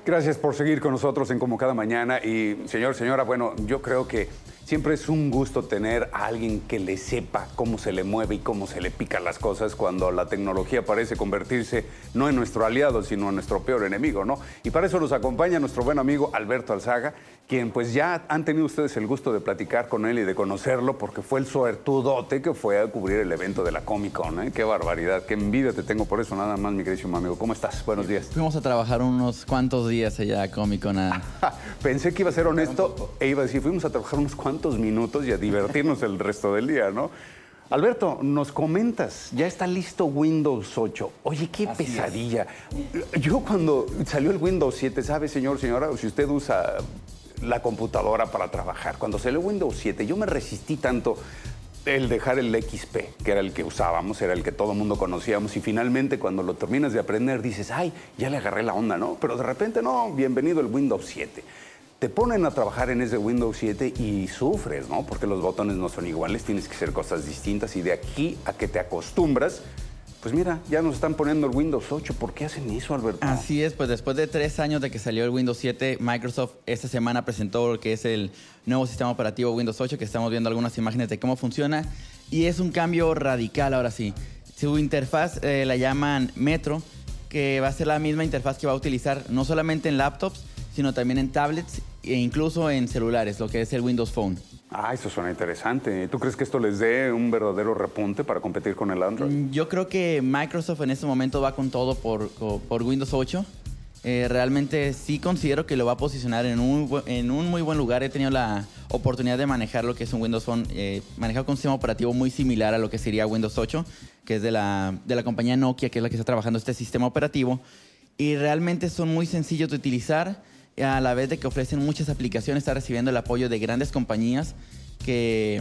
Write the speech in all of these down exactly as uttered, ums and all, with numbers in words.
Gracias por seguir con nosotros en Como Cada Mañana. Y, señor, señora, bueno, yo creo que siempre es un gusto tener a alguien que le sepa cómo se le mueve y cómo se le pican las cosas cuando la tecnología parece convertirse no en nuestro aliado, sino en nuestro peor enemigo, ¿no? Y para eso nos acompaña nuestro buen amigo Alberto Alzaga, quien pues ya han tenido ustedes el gusto de platicar con él y de conocerlo, porque fue el suertudote que fue a cubrir el evento de la Comic Con, ¿eh? Qué barbaridad, qué envidia te tengo por eso, nada más, mi queridísimo amigo. ¿Cómo estás? Buenos días. Fuimos a trabajar unos cuantos días allá a Comic Con. A... Pensé que iba a ser honesto e iba a decir, fuimos a trabajar unos cuantos minutos y a divertirnos el resto del día, ¿no? Alberto, nos comentas, ya está listo Windows ocho. Oye, qué Así pesadilla. Es. Yo cuando salió el Windows siete, ¿sabe, señor, señora? Si usted usa la computadora para trabajar, cuando salió Windows siete, yo me resistí tanto el dejar el X P, que era el que usábamos, era el que todo el mundo conocíamos, y finalmente cuando lo terminas de aprender dices, ay, ya le agarré la onda, ¿no? Pero de repente, no, bienvenido el Windows siete. Te ponen a trabajar en ese Windows siete y sufres, ¿no? Porque los botones no son iguales, tienes que hacer cosas distintas, y de aquí a que te acostumbras, pues mira, ya nos están poniendo el Windows ocho. ¿Por qué hacen eso, Alberto? Así es, pues después de tres años de que salió el Windows siete, Microsoft esta semana presentó lo que es el nuevo sistema operativo Windows ocho, que estamos viendo algunas imágenes de cómo funciona, y es un cambio radical ahora sí. Su interfaz eh, la llaman Metro, que va a ser la misma interfaz que va a utilizar no solamente en laptops, sino también en tablets e incluso en celulares, lo que es el Windows Phone. Ah, eso suena interesante. ¿Tú crees que esto les dé un verdadero repunte para competir con el Android? Yo creo que Microsoft en este momento va con todo por, por Windows ocho. Eh, realmente sí considero que lo va a posicionar en un, en un muy buen lugar. He tenido la oportunidad de manejar lo que es un Windows Phone, eh, manejado con un sistema operativo muy similar a lo que sería Windows ocho, que es de la, de la compañía Nokia, que es la que está trabajando este sistema operativo. Y realmente son muy sencillos de utilizar, a la vez de que ofrecen muchas aplicaciones. Está recibiendo el apoyo de grandes compañías que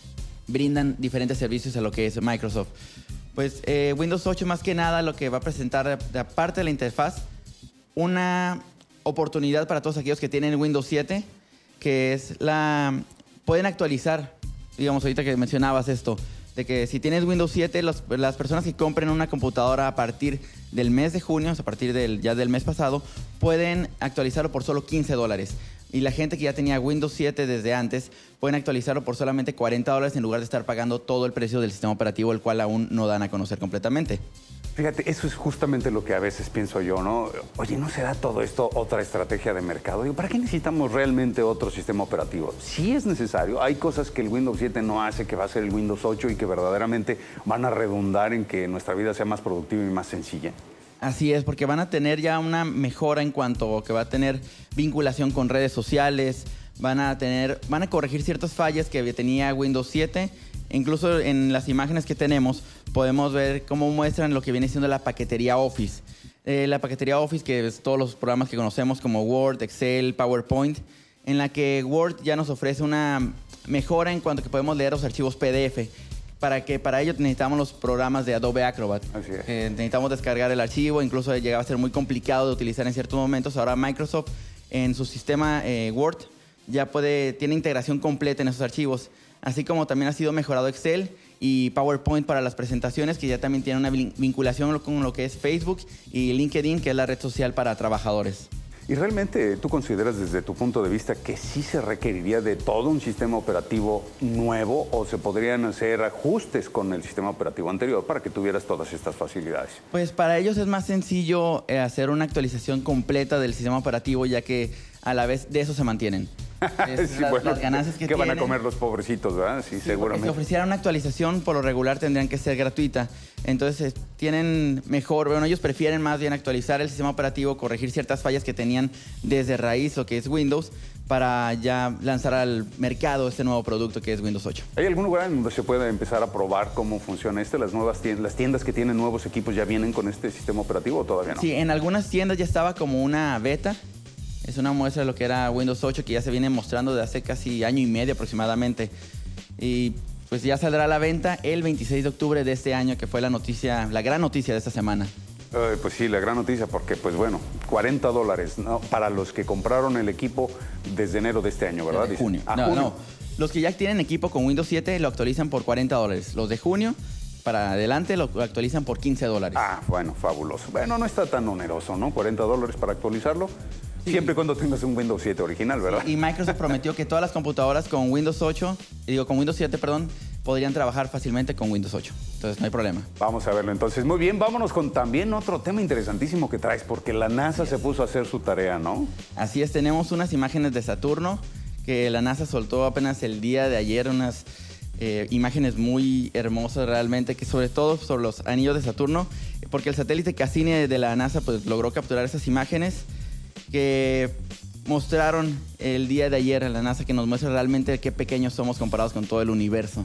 brindan diferentes servicios a lo que es Microsoft. Pues eh, Windows ocho más que nada lo que va a presentar, aparte de la interfaz, una oportunidad para todos aquellos que tienen Windows siete, que es la... pueden actualizar, digamos ahorita que mencionabas esto, de que si tienes Windows siete, los, las personas que compren una computadora a partir del mes de junio, a partir del, ya del mes pasado, pueden actualizarlo por solo quince dólares. Y la gente que ya tenía Windows siete desde antes, pueden actualizarlo por solamente cuarenta dólares en lugar de estar pagando todo el precio del sistema operativo, el cual aún no dan a conocer completamente. Fíjate, eso es justamente lo que a veces pienso yo, ¿no? Oye, ¿no será todo esto otra estrategia de mercado? Digo, ¿para qué necesitamos realmente otro sistema operativo? Sí es necesario. Hay cosas que el Windows siete no hace, que va a ser el Windows ocho, y que verdaderamente van a redundar en que nuestra vida sea más productiva y más sencilla. Así es, porque van a tener ya una mejora en cuanto que va a tener vinculación con redes sociales, van a tener, van a corregir ciertas fallas que tenía Windows siete. Incluso en las imágenes que tenemos podemos ver cómo muestran lo que viene siendo la paquetería Office. Eh, la paquetería Office, que es todos los programas que conocemos como Word, Excel, PowerPoint, en la que Word ya nos ofrece una mejora en cuanto que podemos leer los archivos P D F. Para que para ello necesitamos los programas de Adobe Acrobat. Así es. Eh, necesitamos descargar el archivo, incluso llegaba a ser muy complicado de utilizar en ciertos momentos. Ahora Microsoft en su sistema eh, Word ya puede, tiene integración completa en esos archivos. Así como también ha sido mejorado Excel y PowerPoint para las presentaciones, que ya también tiene una vinculación con lo que es Facebook y LinkedIn, que es la red social para trabajadores. ¿Y realmente tú consideras desde tu punto de vista que sí se requeriría de todo un sistema operativo nuevo, o se podrían hacer ajustes con el sistema operativo anterior para que tuvieras todas estas facilidades? Pues para ellos es más sencillo eh, hacer una actualización completa del sistema operativo, ya que a la vez de eso se mantienen. Sí, la, bueno, las ganancias que ¿qué van tienen, a comer los pobrecitos, verdad? Sí, sí, seguramente. Si ofrecieran una actualización, por lo regular tendrían que ser gratuita. Entonces, tienen mejor, bueno, ellos prefieren más bien actualizar el sistema operativo, corregir ciertas fallas que tenían desde raíz, lo que es Windows, para ya lanzar al mercado este nuevo producto que es Windows ocho. ¿Hay algún lugar en donde se pueda empezar a probar cómo funciona este? ¿Las nuevas tiendas, las tiendas que tienen nuevos equipos ya vienen con este sistema operativo o todavía no? Sí, en algunas tiendas ya estaba como una beta. Es una muestra de lo que era Windows ocho, que ya se viene mostrando de hace casi año y medio aproximadamente. Y pues ya saldrá a la venta el veintiséis de octubre de este año, que fue la noticia, la gran noticia de esta semana. Eh, pues sí, la gran noticia, porque pues bueno, cuarenta dólares, ¿no? Para los que compraron el equipo desde enero de este año, ¿verdad? Desde junio. Ah, no, junio. no. Los que ya tienen equipo con Windows siete lo actualizan por cuarenta dólares. Los de junio para adelante lo actualizan por quince dólares. Ah, bueno, fabuloso. Bueno, no está tan oneroso, ¿no? cuarenta dólares para actualizarlo. Sí. Siempre y cuando tengas un Windows siete original, ¿verdad? Y Microsoft prometió que todas las computadoras con Windows ocho, digo, con Windows siete, perdón, podrían trabajar fácilmente con Windows ocho. Entonces, no hay problema. Vamos a verlo entonces. Muy bien, vámonos con también otro tema interesantísimo que traes, porque la NASA se puso a hacer su tarea, ¿no? Así es, tenemos unas imágenes de Saturno que la NASA soltó apenas el día de ayer, unas eh, imágenes muy hermosas realmente, que sobre todo sobre los anillos de Saturno, porque el satélite Cassini de la NASA pues, logró capturar esas imágenes que mostraron el día de ayer a la NASA, que nos muestra realmente qué pequeños somos comparados con todo el universo.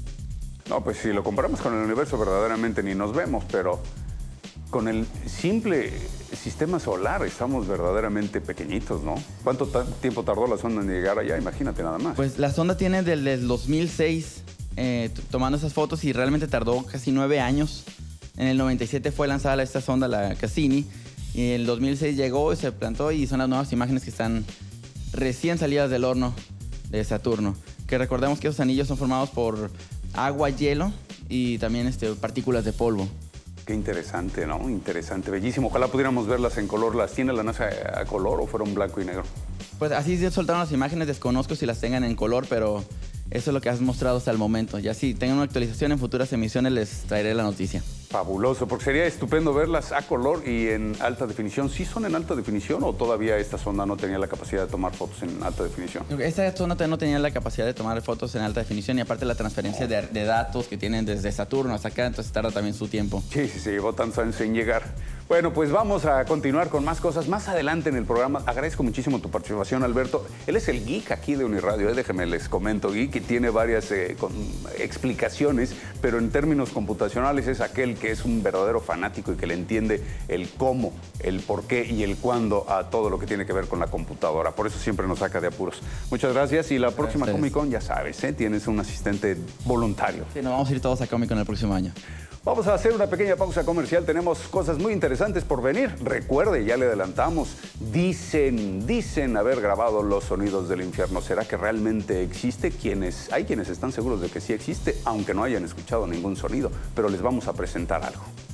No, pues si lo comparamos con el universo, verdaderamente ni nos vemos, pero con el simple sistema solar estamos verdaderamente pequeñitos, ¿no? ¿Cuánto tiempo tardó la sonda en llegar allá? Imagínate nada más. Pues la sonda tiene desde el dos mil seis eh, tomando esas fotos y realmente tardó casi nueve años. En el noventa y siete fue lanzada esta sonda, la Cassini, y en el dos mil seis llegó y se plantó y son las nuevas imágenes que están recién salidas del horno de Saturno. Que recordemos que esos anillos son formados por agua, hielo y también este, partículas de polvo. Qué interesante, ¿no? Interesante, bellísimo. Ojalá pudiéramos verlas en color. ¿Las tiene la NASA a color o fueron blanco y negro? Pues así se soltaron las imágenes, desconozco si las tengan en color, pero eso es lo que has mostrado hasta el momento. Ya si tengan una actualización en futuras emisiones les traeré la noticia. Fabuloso, porque sería estupendo verlas a color y en alta definición. ¿Sí son en alta definición o todavía esta sonda no tenía la capacidad de tomar fotos en alta definición? Esta sonda no tenía la capacidad de tomar fotos en alta definición y aparte la transferencia de, de datos que tienen desde Saturno hasta acá, entonces tarda también su tiempo. Sí, sí, se llevó tantos años en llegar. Bueno, pues vamos a continuar con más cosas más adelante en el programa. Agradezco muchísimo tu participación, Alberto. Él es el geek aquí de Uniradio, ¿eh? Déjeme les comento, geek, y tiene varias eh, con, explicaciones, pero en términos computacionales es aquel que es un verdadero fanático y que le entiende el cómo, el por qué y el cuándo a todo lo que tiene que ver con la computadora. Por eso siempre nos saca de apuros. Muchas gracias y la próxima Comic Con, ya sabes, ¿eh? Tienes un asistente voluntario. Sí, nos vamos a ir todos a Comic Con el próximo año. Vamos a hacer una pequeña pausa comercial, tenemos cosas muy interesantes por venir. Recuerde, ya le adelantamos, dicen, dicen haber grabado los sonidos del infierno. ¿Será que realmente existe? Quienes, hay quienes están seguros de que sí existe, aunque no hayan escuchado ningún sonido, pero les vamos a presentar algo.